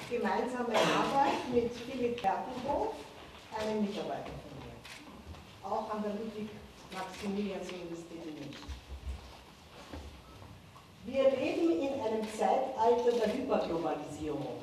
gemeinsame Arbeit mit Philipp Bertenhof, einem Mitarbeiter von mir, auch an der Ludwig-Maximilians-Universität in München. Wir leben in einem Zeitalter der Hyperglobalisierung.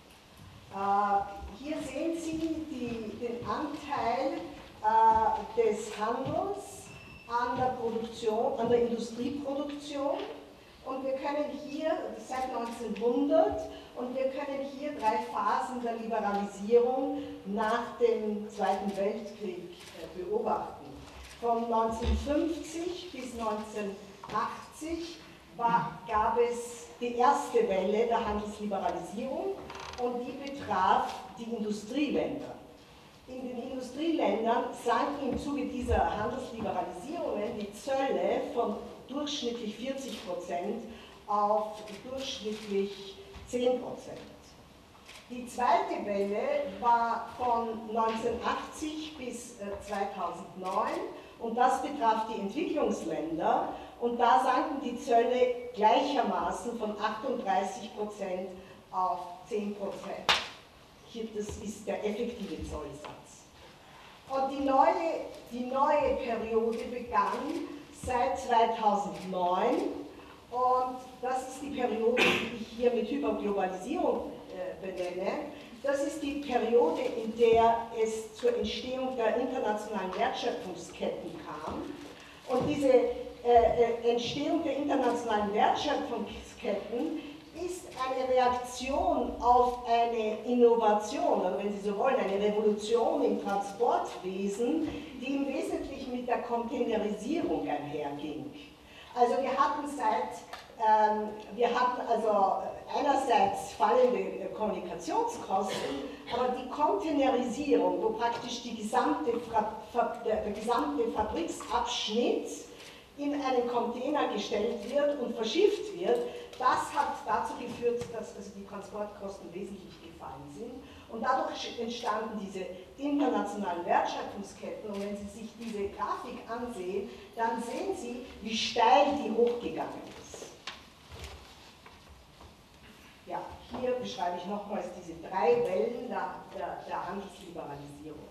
Hier sehen Sie den Anteil des Handels an der Produktion, an der Industrieproduktion. Und wir können hier, seit 1900, und wir können hier 3 Phasen der Liberalisierung nach dem Zweiten Weltkrieg beobachten. Von 1950 bis 1980 gab es die erste Welle der Handelsliberalisierung und die betraf die Industrieländer. In den Industrieländern sanken im Zuge dieser Handelsliberalisierungen die Zölle von durchschnittlich 40% auf durchschnittlich 10%. Die zweite Welle war von 1980 bis 2009 und das betraf die Entwicklungsländer und da sanken die Zölle gleichermaßen von 38% auf 10%. Das ist der effektive Zollsatz. Und die neue Periode begann seit 2009 und das ist die Periode, die ich hier mit Hyperglobalisierung benenne. Das ist die Periode, in der es zur Entstehung der internationalen Wertschöpfungsketten kam. Und diese Entstehung der internationalen Wertschöpfungsketten ist eine Reaktion auf eine Innovation, oder wenn Sie so wollen, eine Revolution im Transportwesen, die im Wesentlichen mit der Containerisierung einherging. Also wir hatten also einerseits fallende Kommunikationskosten, aber die Containerisierung, wo praktisch der gesamte Fabriksabschnitt in einen Container gestellt wird und verschifft wird, das hat dazu geführt, dass also die Transportkosten wesentlich gefallen sind und dadurch entstanden diese internationalen Wertschöpfungsketten und wenn Sie sich diese Grafik ansehen, dann sehen Sie, wie steil die hochgegangen ist. Ja, hier beschreibe ich nochmals diese 3 Wellen der Handelsliberalisierung.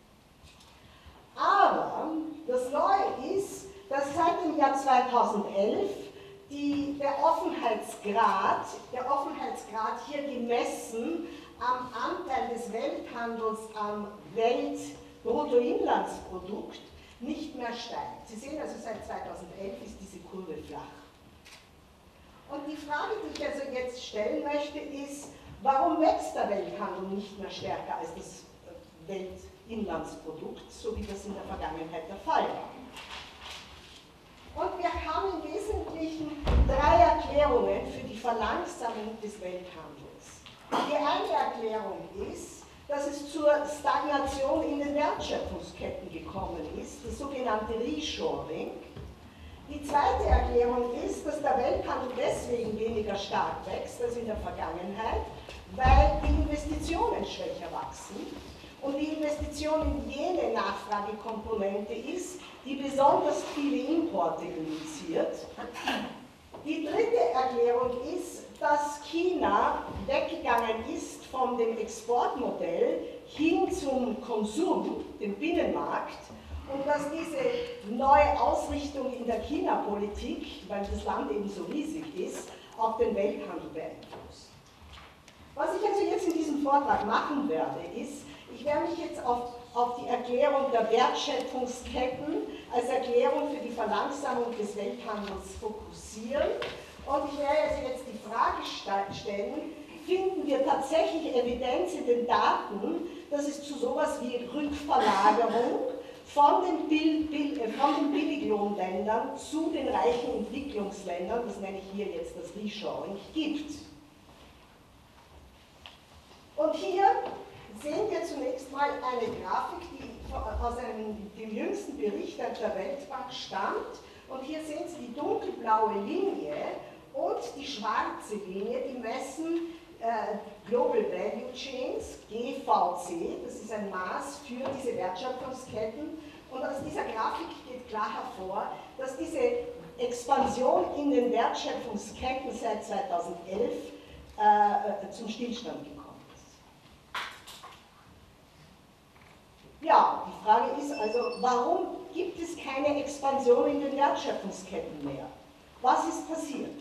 Aber das Neue ist, dass seit dem Jahr 2011 der Offenheitsgrad hier gemessen am Anteil des Welthandels am Weltbruttoinlandsprodukt nicht mehr steigt. Sie sehen also, seit 2011 ist diese Kurve flach. Und die Frage, die ich also jetzt stellen möchte, ist, warum wächst der Welthandel nicht mehr stärker als das Weltinlandsprodukt, so wie das in der Vergangenheit der Fall war? Und wir haben im Wesentlichen 3 Erklärungen für die Verlangsamung des Welthandels. Die eine Erklärung ist, dass es zur Stagnation in den Wertschöpfungsketten gekommen ist, das sogenannte Reshoring. Die zweite Erklärung ist, dass der Welthandel deswegen weniger stark wächst als in der Vergangenheit, weil die Investitionen schwächer wachsen. Und die Investition in jene Nachfragekomponente ist, die besonders viele Importe induziert. Die dritte Erklärung ist, dass China weggegangen ist von dem Exportmodell hin zum Konsum, dem Binnenmarkt, und dass diese neue Ausrichtung in der China-Politik, weil das Land eben so riesig ist, auch den Welthandel beeinflusst. Was ich also jetzt in diesem Vortrag machen werde, ist, ich werde mich jetzt auf die Erklärung der Wertschöpfungsketten als Erklärung für die Verlangsamung des Welthandels fokussieren. Und ich werde also jetzt die Frage stellen, finden wir tatsächlich Evidenz in den Daten, dass es zu sowas wie Rückverlagerung von den Billiglohnländern zu den reichen Entwicklungsländern, das nenne ich hier jetzt das Reshoring, gibt? Und hier sehen wir zunächst mal eine Grafik, die aus dem jüngsten Bericht der Weltbank stammt. Und hier sehen Sie die dunkelblaue Linie und die schwarze Linie, die messen Global Value Chains, GVC, das ist ein Maß für diese Wertschöpfungsketten. Und aus dieser Grafik geht klar hervor, dass diese Expansion in den Wertschöpfungsketten seit 2011 zum Stillstand gekommen ist. Ja, die Frage ist also, warum gibt es keine Expansion in den Wertschöpfungsketten mehr? Was ist passiert?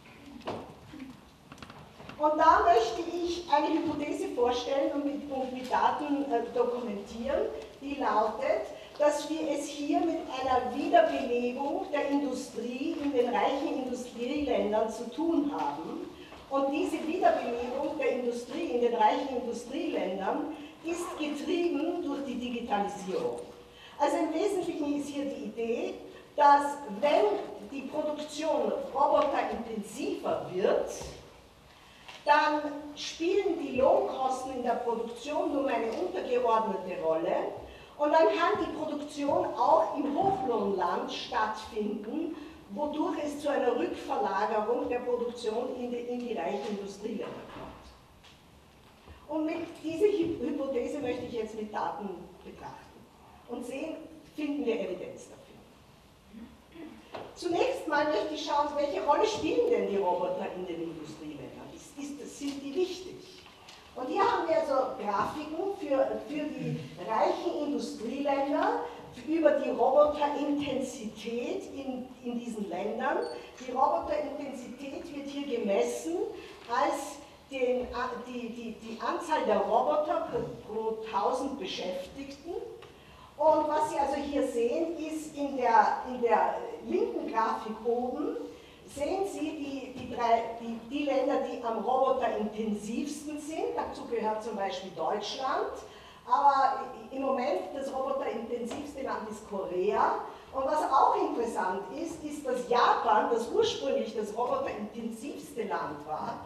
Und da möchte ich eine Hypothese vorstellen und mit Daten dokumentieren, die lautet, dass wir es hier mit einer Wiederbelebung der Industrie in den reichen Industrieländern zu tun haben. Und diese Wiederbelebung der Industrie in den reichen Industrieländern ist getrieben durch die Digitalisierung. Also im Wesentlichen ist hier die Idee, dass wenn die Produktion roboterintensiver wird, dann spielen die Lohnkosten in der Produktion nur eine untergeordnete Rolle und dann kann die Produktion auch im Hochlohnland stattfinden, wodurch es zu einer Rückverlagerung der Produktion in die reichen Industrieländer kommt. Und mit dieser Hypothese möchte ich jetzt mit Daten betrachten und sehen, finden wir Evidenz dafür. Zunächst mal möchte ich schauen, welche Rolle spielen denn die Roboter in den Industrieländern? Sind die wichtig? Und hier haben wir also Grafiken für die reichen Industrieländer über die Roboterintensität in diesen Ländern. Die Roboterintensität wird hier gemessen als die Anzahl der Roboter pro 1000 Beschäftigten. Und was Sie also hier sehen, ist in der linken Grafik oben, sehen Sie die Länder, die am roboterintensivsten sind. Dazu gehört zum Beispiel Deutschland. Aber im Moment das roboterintensivste Land ist Korea. Und was auch interessant ist, ist, dass Japan, das ursprünglich das roboterintensivste Land war,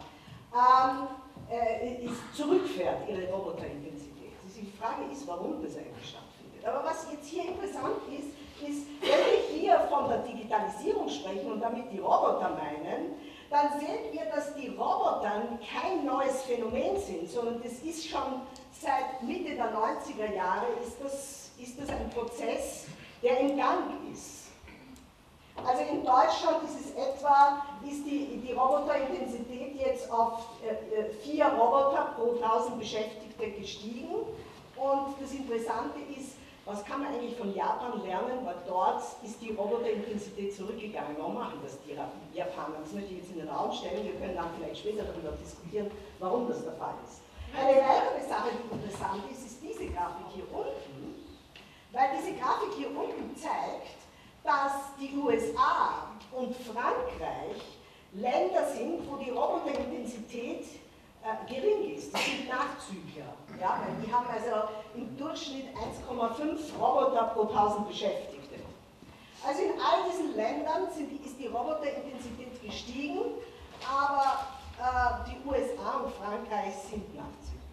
zurückfährt, ihre Roboterintensität. Die Frage ist, warum das eigentlich stattfindet. Aber was jetzt hier interessant ist, wenn wir hier von der Digitalisierung sprechen und damit die Roboter meinen, dann sehen wir, dass die Roboter kein neues Phänomen sind, sondern das ist schon seit Mitte der 90er Jahre ist das ein Prozess, der im Gang ist. Also in Deutschland ist die Roboterintensität jetzt auf 4 Roboter pro 1000 Beschäftigte gestiegen. Und das Interessante ist, was kann man eigentlich von Japan lernen, weil dort ist die Roboterintensität zurückgegangen. Warum machen das die Japaner? Das möchte ich jetzt in den Raum stellen, wir können dann vielleicht später darüber diskutieren, warum das der Fall ist. Eine weitere Sache, die interessant ist, ist diese Grafik hier unten, weil diese Grafik hier unten zeigt, dass die USA und Frankreich Länder sind, wo die Roboterintensität gering ist. Das sind Nachzügler. Ja, weil die haben also im Durchschnitt 1,5 Roboter pro 1000 Beschäftigte. Also in all diesen Ländern ist die Roboterintensität gestiegen, aber die USA und Frankreich sind Nachzügler.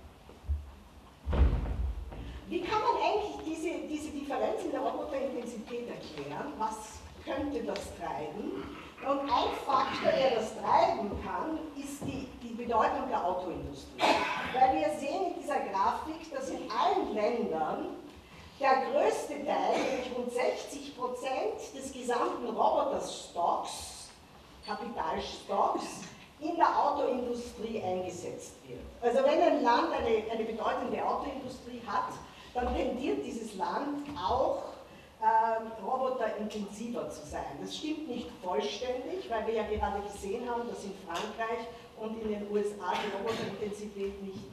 Wie kann man eigentlich diese Differenz in der Roboterintensität erklären? Was könnte das treiben? Und ein Faktor, der das treiben kann, ist die Bedeutung der Autoindustrie. Weil wir sehen in dieser Grafik, dass in allen Ländern der größte Teil, nämlich rund 60% des gesamten Roboterstocks, Kapitalstocks, in der Autoindustrie eingesetzt wird. Also wenn ein Land eine bedeutende Autoindustrie hat, dann tendiert dieses Land auch roboterintensiver zu sein. Das stimmt nicht vollständig, weil wir ja gerade gesehen haben, dass in Frankreich und in den USA die Roboterintensität nicht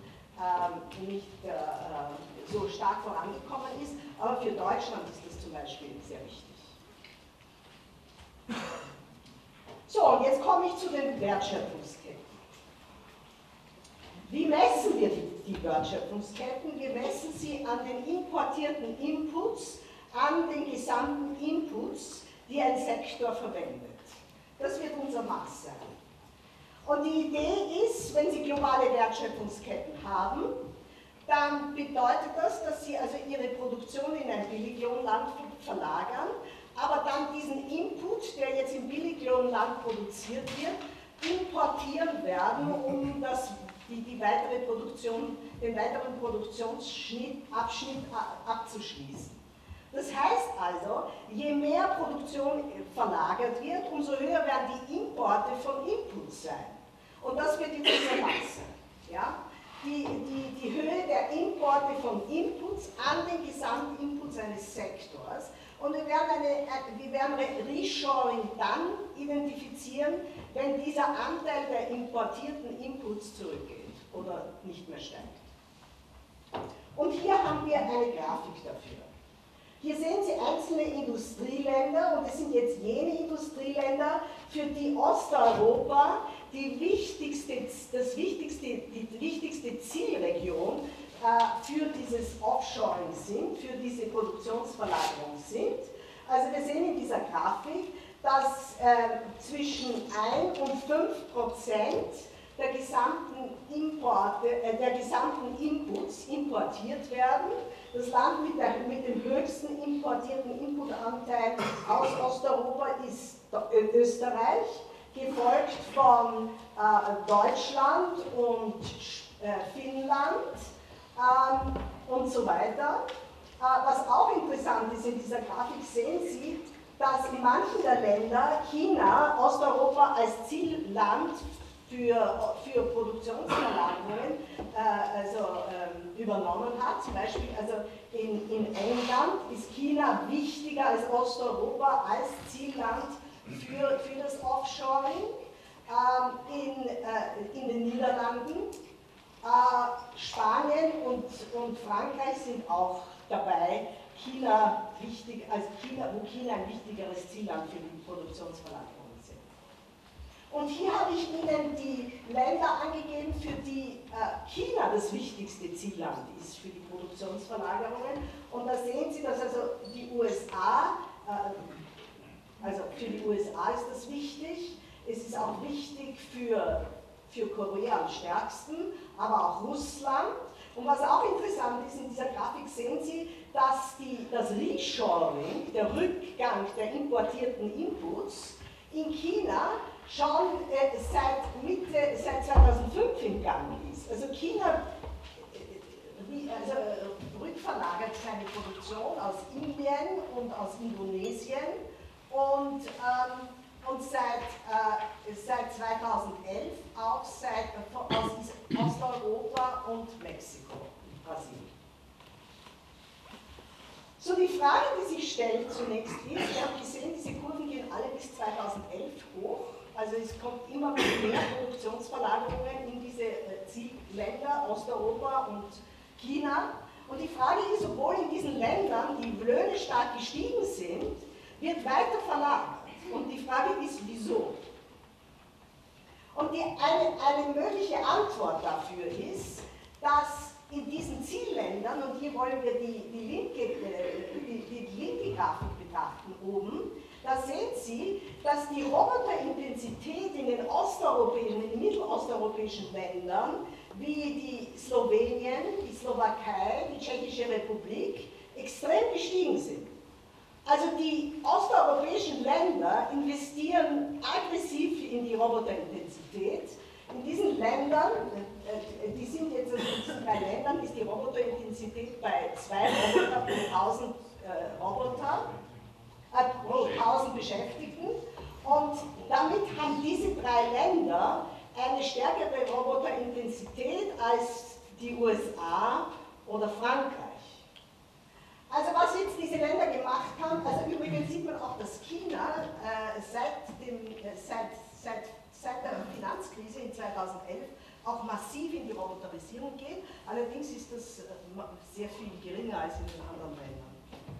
so stark vorangekommen ist, aber für Deutschland ist das zum Beispiel sehr wichtig. So, und jetzt komme ich zu den Wertschöpfungsketten. Wie messen wir die Wertschöpfungsketten? Wir messen sie an den importierten Inputs, an den gesamten Inputs, die ein Sektor verwendet. Das wird unser Maß sein. Und die Idee ist, wenn Sie globale Wertschöpfungsketten haben, dann bedeutet das, dass Sie also Ihre Produktion in ein Billiglohnland verlagern, aber dann diesen Input, der jetzt im Billiglohnland produziert wird, importieren werden, um den weiteren Produktionsabschnitt abzuschließen. Das heißt also, je mehr Produktion verlagert wird, umso höher werden die Importe von Inputs sein. Und das wird jetzt unser Maß sein. Ja? die Höhe der Importe von Inputs an den Gesamtinputs eines Sektors. Und wir werden Reshoring dann identifizieren, wenn dieser Anteil der importierten Inputs zurückgeht oder nicht mehr steigt. Und hier haben wir eine Grafik dafür. Hier sehen Sie einzelne Industrieländer, und es sind jetzt jene Industrieländer, für die Osteuropa die wichtigste Zielregion für dieses Offshoring sind, für diese Produktionsverlagerung sind. Also wir sehen in dieser Grafik, dass zwischen 1 und 5% der gesamten Inputs importiert werden. Das Land mit dem höchsten importierten Inputanteil aus Osteuropa ist Österreich, gefolgt von Deutschland und Finnland und so weiter. Was auch interessant ist in dieser Grafik, sehen Sie, dass in manchen der Länder China Osteuropa als Zielland für Produktionsverlagerungen übernommen hat. Zum Beispiel in England ist China wichtiger als Osteuropa als Zielland für das Offshoring. In den Niederlanden, Spanien und Frankreich sind auch dabei, wo China ein wichtigeres Zielland für die Produktionsverlagerungen sind. Und hier habe ich Ihnen die Länder angegeben, für die China das wichtigste Zielland ist für die Produktionsverlagerungen. Und da sehen Sie, dass also die USA, also für die USA ist das wichtig. Es ist auch wichtig für Korea am stärksten, aber auch Russland. Und was auch interessant ist, in dieser Grafik sehen Sie, dass das Reshoring, der Rückgang der importierten Inputs in China schon seit 2005 im Gang ist. Also China rückverlagert seine Produktion aus Indien und aus Indonesien und seit 2011 auch aus Osteuropa und Mexiko, Brasilien. So, die Frage, die sich stellt zunächst ist, wir haben gesehen, diese Kurven gehen alle bis 2011 hoch, also es kommt immer mehr Produktionsverlagerungen in diese Zielländer, Osteuropa und China. Und die Frage ist, obwohl in diesen Ländern die Löhne stark gestiegen sind, wird weiter verlagert. Und die Frage ist, wieso? Und eine mögliche Antwort dafür ist, dass in diesen Zielländern, und hier wollen wir die linke Grafik betrachten oben, da sehen Sie, dass die Roboterintensität in den mittelosteuropäischen Ländern, wie die Slowenien, die Slowakei, die Tschechische Republik, extrem gestiegen sind. Also die osteuropäischen Länder investieren aggressiv in die Roboterintensität. In diesen Ländern, die sind jetzt in diesen 3 Ländern, ist die Roboterintensität bei 2 Roboter pro 1000 Beschäftigten. Und damit haben diese 3 Länder eine stärkere Roboterintensität als die USA oder Frankreich. Also was jetzt diese Länder gemacht haben, also übrigens sieht man auch, dass China seit der Finanzkrise in 2011 auch massiv in die Roboterisierung geht, allerdings ist das sehr viel geringer als in den anderen Ländern.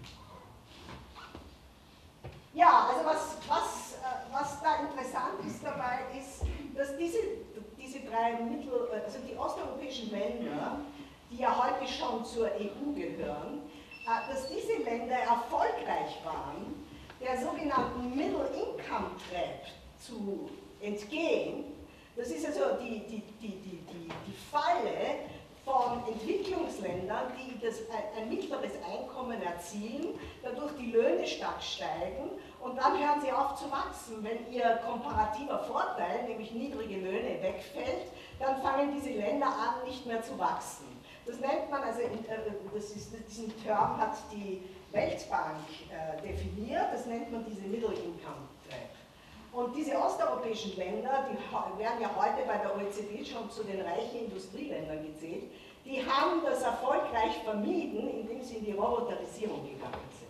Ja, also was da interessant ist dabei, ist, dass diese 3 also die osteuropäischen Länder, die ja heute schon zur EU gehören, dass diese Länder erfolgreich waren, der sogenannten Middle Income Trap zu entgehen. Das ist also die Falle von Entwicklungsländern, die ein mittleres Einkommen erzielen, dadurch die Löhne stark steigen und dann hören sie auf zu wachsen. Wenn ihr komparativer Vorteil, nämlich niedrige Löhne, wegfällt, dann fangen diese Länder an, nicht mehr zu wachsen. Das nennt man, also diesen Term hat die Weltbank definiert, das nennt man diese Middle Income Trap. Und diese osteuropäischen Länder, die werden ja heute bei der OECD schon zu den reichen Industrieländern gezählt, die haben das erfolgreich vermieden, indem sie in die Roboterisierung gegangen sind.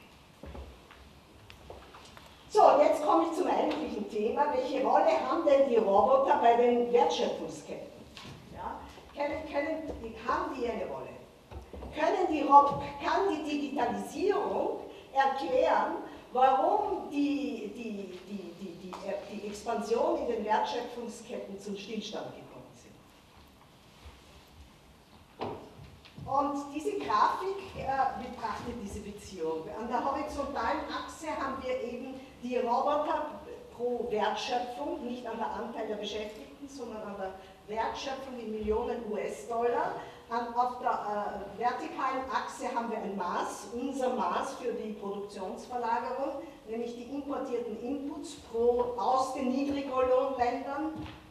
So, und jetzt komme ich zum eigentlichen Thema. Welche Rolle haben denn die Roboter bei den Wertschöpfungsketten? Ja? Haben die eine Rolle? Kann die Digitalisierung erklären, warum die Expansion in den Wertschöpfungsketten zum Stillstand gekommen sind? Und diese Grafik betrachtet diese Beziehung. An der horizontalen Achse haben wir eben die Roboter pro Wertschöpfung, nicht an der Anteil der Beschäftigten, sondern an der Wertschöpfung in Millionen US-Dollar. Auf der vertikalen Achse haben wir ein Maß, unser Maß für die Produktionsverlagerung, nämlich die importierten Inputs aus den Niedriglohnländern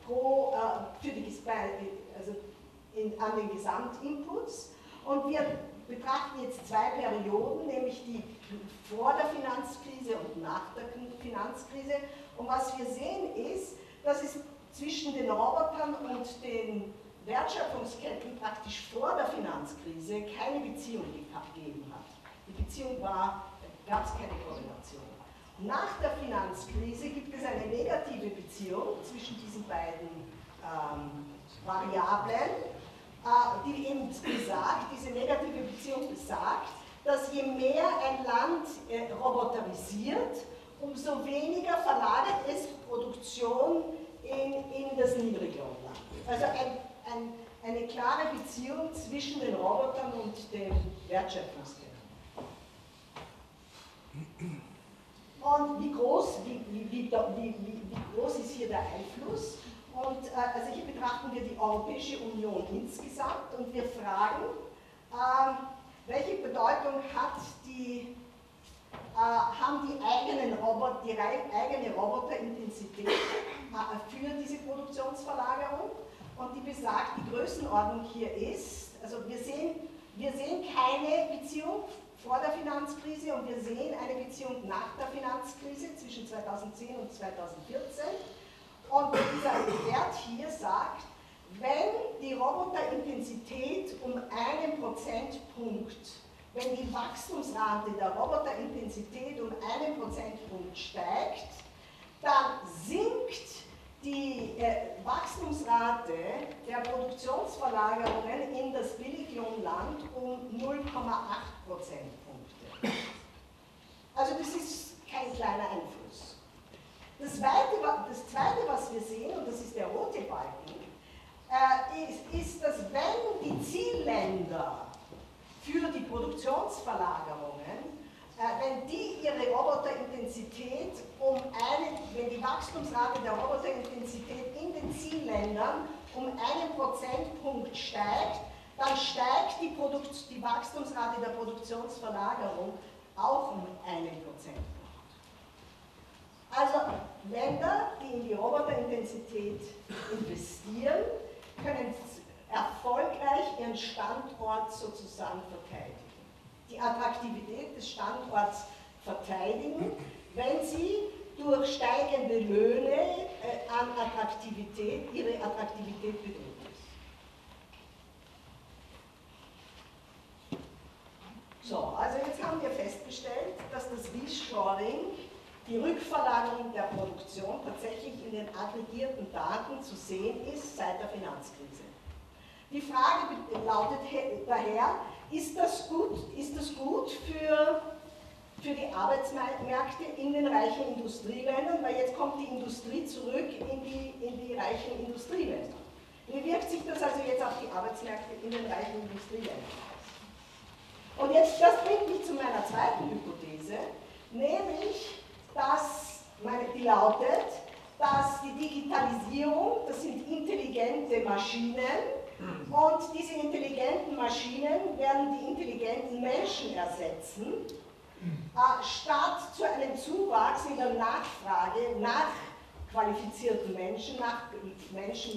an den Gesamtinputs. Und wir betrachten jetzt zwei Perioden, nämlich die vor der Finanzkrise und nach der Finanzkrise. Und was wir sehen ist, dass es zwischen den Robotern und den Wertschöpfungsketten praktisch vor der Finanzkrise keine Beziehung gegeben hat. Die Beziehung gab es keine Korrelation. Nach der Finanzkrise gibt es eine negative Beziehung zwischen diesen beiden Variablen, die eben besagt, diese negative Beziehung besagt, dass je mehr ein Land roboterisiert, umso weniger verlagert es Produktion in das Niedriglohnland. Also eine klare Beziehung zwischen den Robotern und den Wertschöpfungsketten. Und wie groß ist hier der Einfluss? Und also hier betrachten wir die Europäische Union insgesamt und wir fragen, welche Bedeutung haben die eigene Roboterintensität für diese Produktionsverlagerung? Und die besagt, die Größenordnung hier ist, also wir sehen keine Beziehung vor der Finanzkrise und wir sehen eine Beziehung nach der Finanzkrise zwischen 2010 und 2014. Und dieser Wert hier sagt, wenn die Roboterintensität um einen Prozentpunkt, wenn die Wachstumsrate der Roboterintensität um einen Prozentpunkt steigt, dann sinkt die Wachstumsrate der Produktionsverlagerungen in das Billiglohnland um 0,8 Prozentpunkte. Also das ist kein kleiner Einfluss. Das Zweite, was wir sehen, und das ist der rote Balken, ist, dass wenn die Zielländer für die Produktionsverlagerungen, wenn die ihre Roboterintensität wenn die Wachstumsrate der Roboterintensität in den Zielländern um einen Prozentpunkt steigt, dann steigt die Wachstumsrate der Produktionsverlagerung auch um einen Prozentpunkt. Also Länder, die in die Roboterintensität investieren, können erfolgreich ihren Standort sozusagen verteidigen. Die Attraktivität des Standorts verteidigen, wenn sie durch steigende Löhne ihre Attraktivität bedroht ist. So, also jetzt haben wir festgestellt, dass das Reshoring, die Rückverlagerung der Produktion, tatsächlich in den aggregierten Daten zu sehen ist seit der Finanzkrise. Die Frage lautet daher, ist das gut für die Arbeitsmärkte in den reichen Industrieländern, weil jetzt kommt die Industrie zurück in die reichen Industrieländer. Wie wirkt sich das also jetzt auf die Arbeitsmärkte in den reichen Industrieländern aus? Und jetzt, das bringt mich zu meiner zweiten Hypothese, nämlich, die lautet, dass die Digitalisierung, das sind intelligente Maschinen, und diese intelligenten Maschinen werden die intelligenten Menschen ersetzen, statt zu einem Zuwachs in der Nachfrage nach qualifizierten Menschen, nach Menschen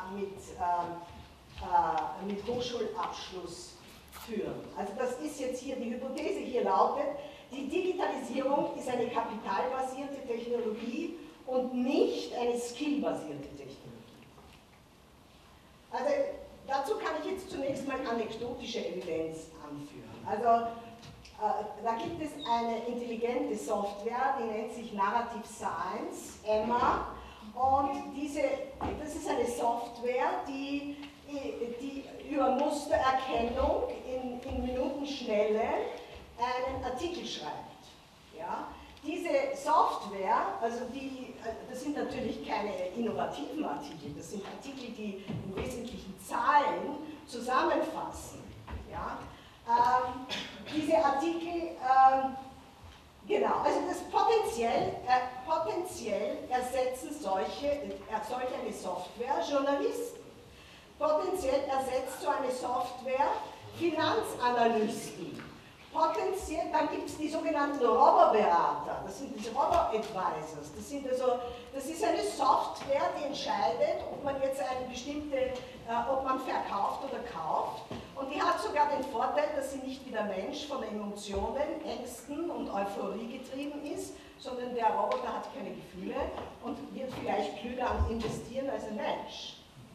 mit Hochschulabschluss führen. Also das ist jetzt hier die Hypothese, hier lautet, die Digitalisierung ist eine kapitalbasierte Technologie und nicht eine skillbasierte Technologie. Also dazu kann ich jetzt zunächst mal anekdotische Evidenz anführen. Also da gibt es eine intelligente Software, die nennt sich Narrative Science, Emma, und das ist eine Software, die über Mustererkennung in Minutenschnelle einen Artikel schreibt. Ja? Diese Software, also das sind natürlich keine innovativen Artikel, das sind Artikel, die im Wesentlichen Zahlen zusammenfassen. Ja? Diese Artikel, genau, also das potenziell ersetzen solche eine Software Journalisten. Potenziell ersetzt so eine Software Finanzanalysten. Potenziell, dann gibt es die sogenannten Robo-Berater, das sind diese Robo-Advisors. Das ist eine Software, die entscheidet, ob man jetzt ob man verkauft oder kauft. Und die hat sogar den Vorteil, dass sie nicht wie der Mensch von Emotionen, Ängsten und Euphorie getrieben ist, sondern der Roboter hat keine Gefühle und wird vielleicht klüger am Investieren als ein Mensch.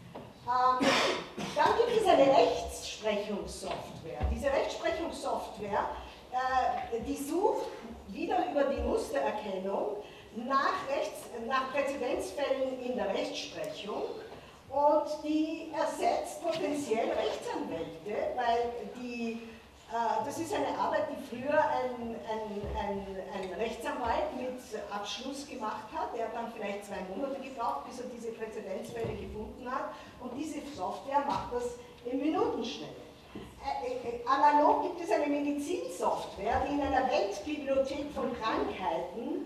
Dann gibt es eine Rechtsprechungssoftware. Diese Rechtsprechungssoftware, die sucht wieder über die Mustererkennung nach Präzedenzfällen in der Rechtsprechung und die ersetzt potenziell Rechtsanwälte, weil das ist eine Arbeit, die früher ein Rechtsanwalt mit Abschluss gemacht hat. Der hat dann vielleicht 2 Monate gebraucht, bis er diese Präzedenzfälle gefunden hat. Und diese Software macht das in Minutenschnelle. Analog gibt es eine Medizinsoftware, die in einer Weltbibliothek von Krankheiten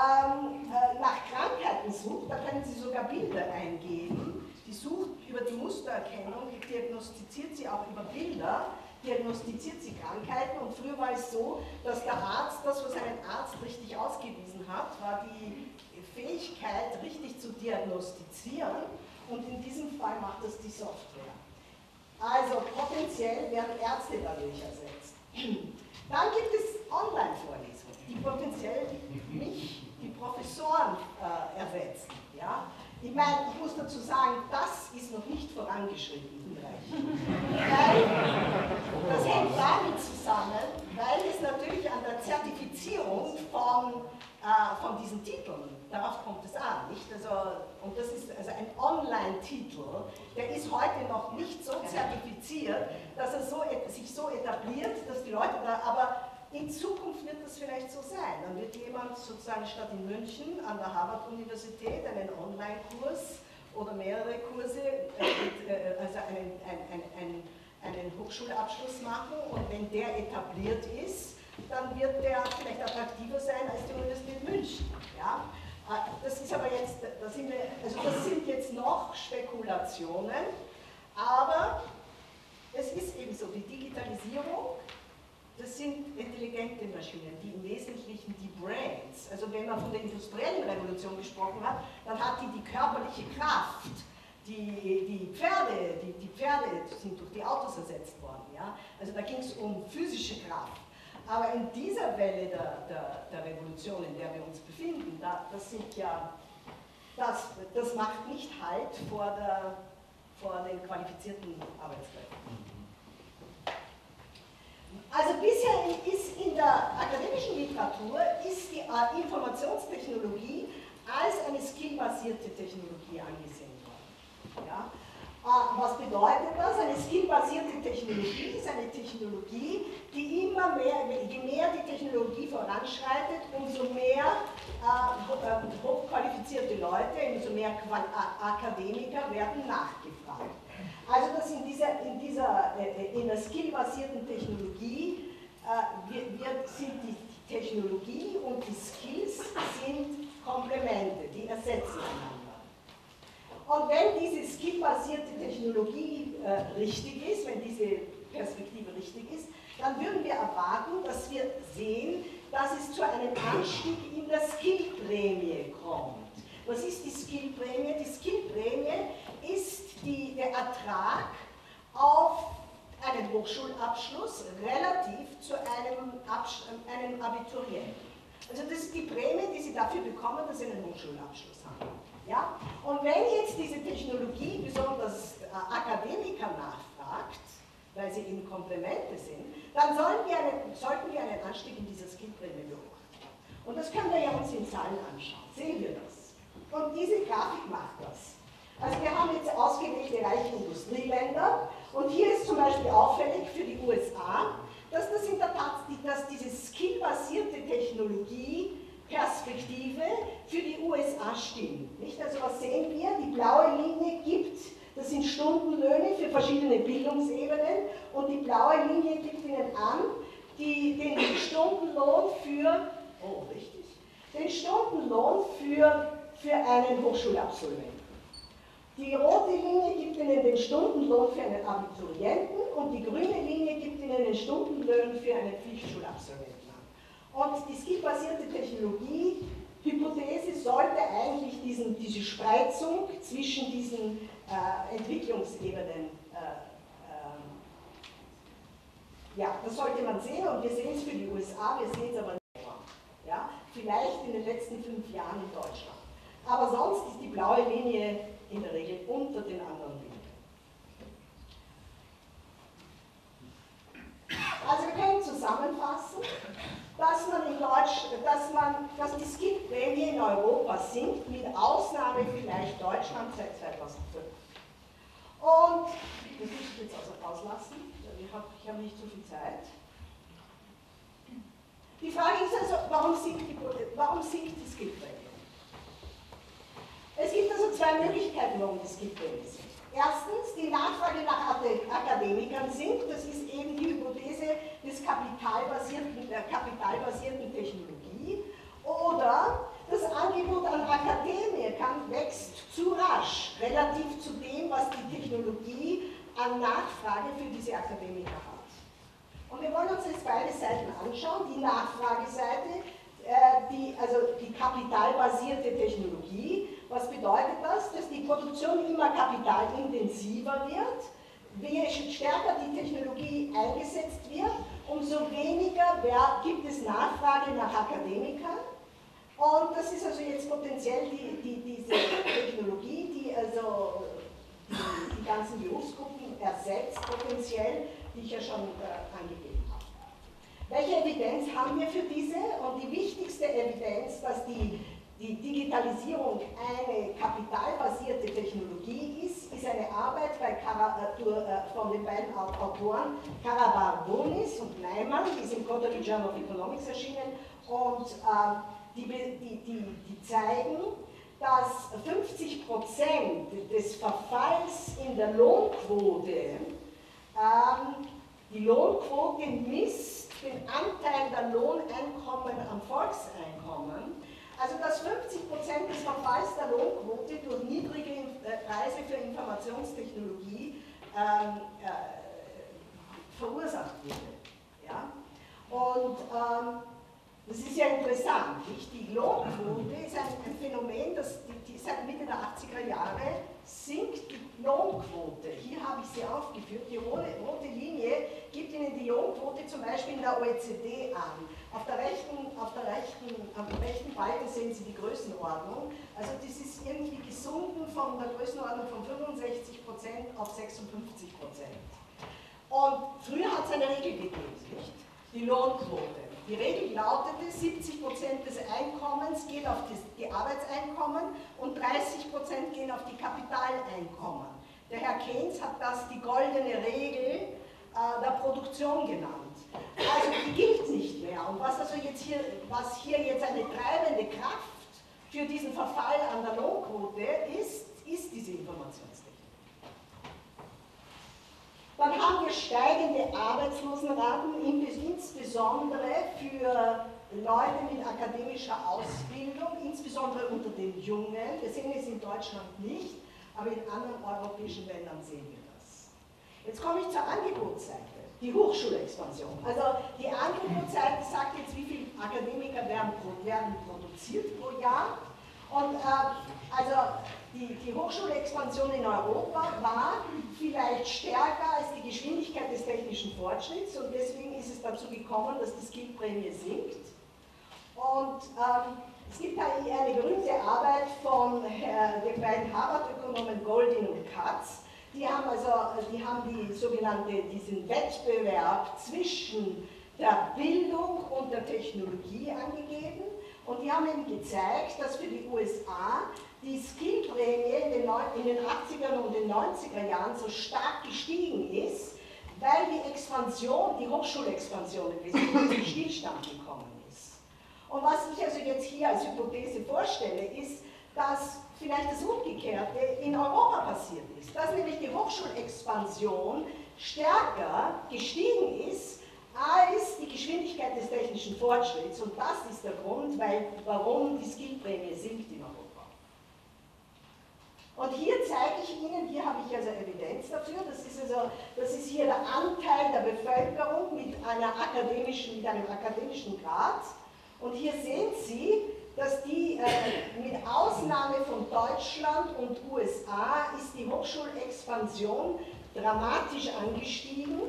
nach Krankheiten sucht. Da können Sie sogar Bilder eingeben. Die sucht über die Mustererkennung, diagnostiziert sie auch über Bilder, diagnostiziert sie Krankheiten, und früher war es so, dass der Arzt, das was ein Arzt richtig ausgewiesen hat, war die Fähigkeit, richtig zu diagnostizieren, und in diesem Fall macht das die Software. Also potenziell werden Ärzte dadurch ersetzt. Dann gibt es Online-Vorlesungen, die potenziell die Professoren ersetzen. Ja? Ich meine, ich muss dazu sagen, das ist noch nicht vorangeschritten im Bereich. Das hängt damit zusammen, weil es natürlich an der Zertifizierung von diesen Titeln, darauf kommt es an, nicht? Und das ist also ein Online-Titel, der ist heute noch nicht so zertifiziert, dass er sich so etabliert, dass die Leute da, aber in Zukunft wird das vielleicht so sein. Dann wird jemand sozusagen statt in München an der Harvard-Universität einen Online-Kurs oder mehrere Kurse, also einen Hochschulabschluss machen, und wenn der etabliert ist, dann wird der vielleicht attraktiver sein als die Universität München. Ja? Das ist aber jetzt, das sind jetzt noch Spekulationen, aber es ist eben so, die Digitalisierung, das sind intelligente Maschinen, die im Wesentlichen die Brains, also wenn man von der industriellen Revolution gesprochen hat, dann hat die körperliche Kraft, die Pferde sind durch die Autos ersetzt worden, ja? Also da ging es um physische Kraft. Aber in dieser Welle der Revolution, in der wir uns befinden, das macht nicht Halt vor den qualifizierten Arbeitskräften. Also bisher ist in der akademischen Literatur ist die Informationstechnologie als eine skillbasierte Technologie angesehen worden. Ja? Was bedeutet das? Eine skillbasierte Technologie ist eine Technologie, die immer mehr, je mehr die Technologie voranschreitet, umso mehr hochqualifizierte Leute, umso mehr Akademiker werden nachgefragt. Also dass in der skillbasierten Technologie sind die Technologie und die Skills sind Komplemente, die ersetzen einander. Und wenn diese skillbasierte Technologie richtig ist, wenn diese Perspektive richtig ist, dann würden wir erwarten, dass wir sehen, dass es zu einem Anstieg in der Skillprämie kommt. Was ist die Skillprämie? Die Skillprämie ist der Ertrag auf einen Hochschulabschluss relativ zu einem Abiturienten. Also das ist die Prämie, die Sie dafür bekommen, dass Sie einen Hochschulabschluss haben. Ja? Und wenn jetzt diese Technologie besonders Akademiker nachfragt, weil sie eben Komplemente sind, dann sollten wir einen Anstieg in dieser Skillprämie beobachten. Und das können wir ja uns in Zahlen anschauen. Sehen wir das? Und diese Grafik macht das. Also wir haben jetzt ausgewählte reiche Industrieländer und hier ist zum Beispiel auffällig für die USA, dass das in der Tat, dass diese skillbasierte Technologie-Perspektive für die USA stimmt. Nicht? Also was sehen wir? Die blaue Linie gibt, das sind Stundenlöhne für verschiedene Bildungsebenen und die blaue Linie gibt Ihnen an, den Stundenlohn für, den Stundenlohn für einen Hochschulabsolventen. Die rote Linie gibt Ihnen den Stundenlohn für einen Abiturienten und die grüne Linie gibt Ihnen den Stundenlohn für einen Pflichtschulabsolventen an. Und die skillbasierte Technologie-Hypothese sollte eigentlich diese Spreizung zwischen diesen Entwicklungsebenen, ja, das sollte man sehen und wir sehen es für die USA, wir sehen es aber nicht mehr. Ja, vielleicht in den letzten 5 Jahren in Deutschland. Aber sonst ist die blaue Linie in der Regel unter den anderen Linien. Also wir können zusammenfassen, dass die Skillprämie in Europa sinkt, mit Ausnahme vielleicht Deutschland seit 2005. Und das muss ich jetzt also auslassen, ich habe nicht so viel Zeit. Die Frage ist also, warum sinkt die Skillprämie? Es gibt also 2 Möglichkeiten, warum die Skillprämie sinkt. Erstens, die Nachfrage nach Akademikern sinkt, das ist eben die Hypothese der kapitalbasierten Technologie. Oder das Angebot an Akademikern wächst zu rasch, relativ zu dem, was die Technologie an Nachfrage für diese Akademiker hat. Und wir wollen uns jetzt beide Seiten anschauen. Die Nachfrageseite, also die kapitalbasierte Technologie. Was bedeutet das? Dass die Produktion immer kapitalintensiver wird. Je stärker die Technologie eingesetzt wird, umso weniger gibt es Nachfrage nach Akademikern. Und das ist also jetzt potenziell diese Technologie, die also die ganzen Berufsgruppen ersetzt, potenziell, die ich ja schon angegeben habe. Welche Evidenz haben wir für diese? Und die wichtigste Evidenz, dass die Digitalisierung eine kapitalbasierte Technologie ist eine Arbeit von den beiden Autoren Karabarbonis und Neiman, die ist im Quarterly Journal of Economics erschienen, und die zeigen, dass 50% des Verfalls in der Lohnquote, die Lohnquote misst den Anteil der Lohneinkommen am Volkseinkommen, also dass 50% des Verfalls der Lohnquote durch niedrige Preise für Informationstechnologie verursacht wurde. Ja? Und das ist ja interessant, nicht? Die Lohnquote ist ein Phänomen, das seit Mitte der 80er Jahre sinkt die Lohnquote. Hier habe ich sie aufgeführt. Die rote Linie gibt Ihnen die Lohnquote zum Beispiel in der OECD an. Auf der rechten Balken sehen Sie die Größenordnung. Also das ist irgendwie gesunken von der Größenordnung von 65% auf 56%. Und früher hat es eine Regel gegeben, nicht? Die Lohnquote. Die Regel lautete, 70% des Einkommens gehen auf die Arbeitseinkommen und 30% gehen auf die Kapitaleinkommen. Der Herr Keynes hat das die goldene Regel der Produktion genannt. Also die gilt nicht mehr. Und was hier jetzt eine treibende Kraft für diesen Verfall an der Lohnquote ist diese Informationstechnik. Dann haben wir steigende Arbeitslosenraten, insbesondere für Leute mit akademischer Ausbildung, insbesondere unter den Jungen. Wir sehen es in Deutschland nicht, aber in anderen europäischen Ländern sehen wir das. Jetzt komme ich zur Angebotsseite, die Hochschulexpansion. Also die Angebotsseite sagt jetzt, wie viele Akademiker werden produziert pro Jahr. Und also die Hochschulexpansion in Europa war vielleicht stärker als die Geschwindigkeit des technischen Fortschritts und deswegen ist es dazu gekommen, dass die Skillprämie sinkt. Und es gibt eine berühmte Arbeit von den beiden Harvard-Ökonomen Goldin und Katz. Die haben diesen Wettbewerb zwischen der Bildung und der Technologie angegeben. Und die haben eben gezeigt, dass für die USA die Skillprämie in den 80er und den 90er Jahren so stark gestiegen ist, weil die Hochschulexpansion ein bisschen zum Stillstand gekommen ist. Und was ich also jetzt hier als Hypothese vorstelle, ist, dass vielleicht das Umgekehrte in Europa passiert ist, dass nämlich die Hochschulexpansion stärker gestiegen ist als die Geschwindigkeit des technischen Fortschritts. Und das ist der Grund, warum die Skillprämie sinkt in Europa. Und hier zeige ich Ihnen, hier habe ich also Evidenz dafür, das ist hier der Anteil der Bevölkerung mit einem akademischen Grad. Und hier sehen Sie, dass mit Ausnahme von Deutschland und USA ist die Hochschulexpansion dramatisch angestiegen.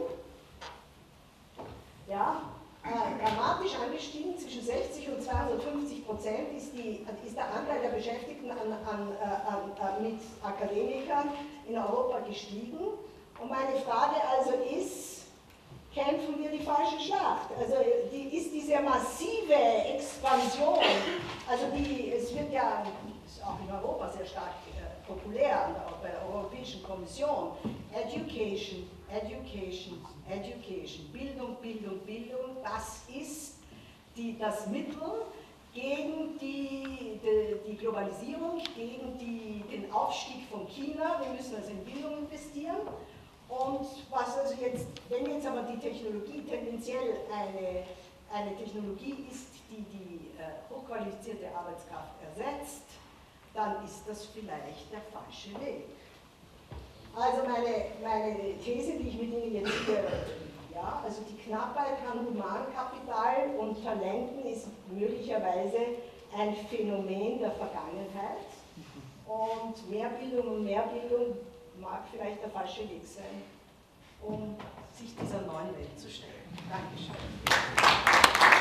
Ja, dramatisch angestiegen, zwischen 60 und 250% ist der Anteil der Beschäftigten mit Akademikern in Europa gestiegen. Und meine Frage also ist, kämpfen wir die falsche Schlacht? Also ist diese massive Expansion, also es wird ja, ist auch in Europa sehr stark populär, auch bei der Europäischen Kommission, Education, Education, Education, Bildung, Bildung, Bildung, das ist das Mittel gegen die Globalisierung, gegen den Aufstieg von China. Wir müssen also in Bildung investieren. Und wenn jetzt aber die Technologie tendenziell eine Technologie ist, die hochqualifizierte Arbeitskraft ersetzt, dann ist das vielleicht der falsche Weg. Also meine These, die ich mit Ihnen jetzt hier, ja, also die Knappheit an Humankapital und Talenten ist möglicherweise ein Phänomen der Vergangenheit und Mehrbildung mag vielleicht der falsche Weg sein, um sich dieser neuen Welt zu stellen. Dankeschön.